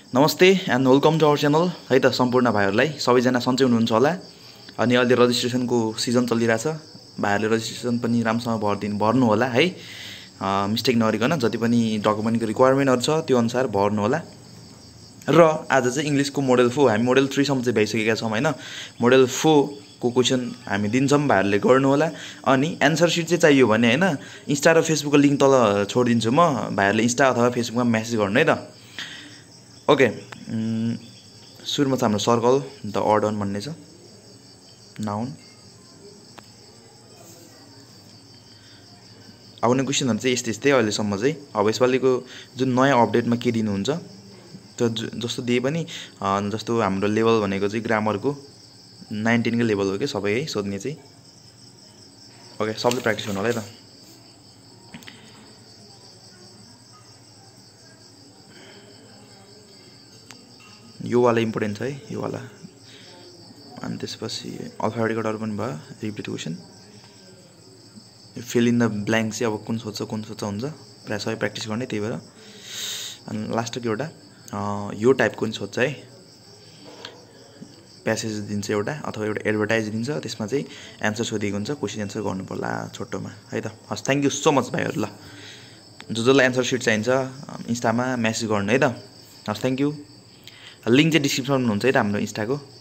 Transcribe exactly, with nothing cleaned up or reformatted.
नमस्ते and welcome to our channel है त सम्पूर्ण भाइहरूलाई सबैजना सन्चै हुनुहुन्छ होला। अनि अहिले रजिस्ट्रेसनको सिजन चलिरहेछ, भाइहरूले रजिस्ट्रेसन पनि राम्रोसँग भर्दिनु भर्नु होला है, मिस्टेक नगरिकन जति पनि डकुमेन्टको रिक्वायरमेन्टहरू छ त्यो अनुसार भर्नु होला। र आज चाहिँ इङ्ग्लिसको मोडल फोर हामी मोडल थ्री सम्म चाहिँ भइसकेका छौँ हैन। मोडल फोर को क्वेसन हामी दिन्छौँ, भाइहरूले गर्नु होला। अनि एन्सर सिट चाहिँ चाहियो भने हैन, इन्स्टा र फेसबुकको लिङ्क तल छोडिदिन्छु म, भाइहरूले इन्स्टा अथवा फेसबुकमा मेसेज गर्नु है त। ओके, सुरुमा चाहिँ हाम्रो सर्कल द अड अन भन्ने छ, नाउन। आउने क्वेसनहरू चाहिँ यस्तै यस्तै अहिलेसम्म चाहिँ। अब यसपालिको जुन नयाँ अपडेटमा के दिनुहुन्छ त्यो जस्तो दिए पनि, जस्तो हाम्रो लेभल भनेको चाहिँ ग्रामरको नाइन्टिनकै लेभल हो कि सबै है सोध्ने चाहिँ। ओके, सबले प्र्याक्टिस गर्नु होला है त। यो वाला इम्पोर्टेन्ट छ है, यो वाला। अनि त्यसपछि अल्फाबेटिक अर्डर पनि भयो, repeat question. Fill in the blank चाहिँ अब कुन सोध्छ कुन सोध्छ हुन्छ, प्रायः सबै प्र्याक्टिस गर्ने, त्यही भएर। अनि लास्टको एउटा यो टाइपको पनि सोध्छ है, प्यासेज दिन्छ एउटा अथवा एउटा एडभर्टाइज दिन्छ, त्यसमा चाहिँ एन्सर सोधिएको हुन्छ, क्वेसन एन्सर गर्नु पर्ला छोटोमा है त। हस्, थ्याङ्क यू सो मच भाइहरू। ल, जो जसलाई एन्सर सिट चाहिन्छ इन्स्टामा मेसेज गर्नु है त। हस्, थ्याङ्क यू। लिङ्क चाहिँ डिस्क्रिप्सनमा हुन्छ है त हाम्रो इन्स्टाको।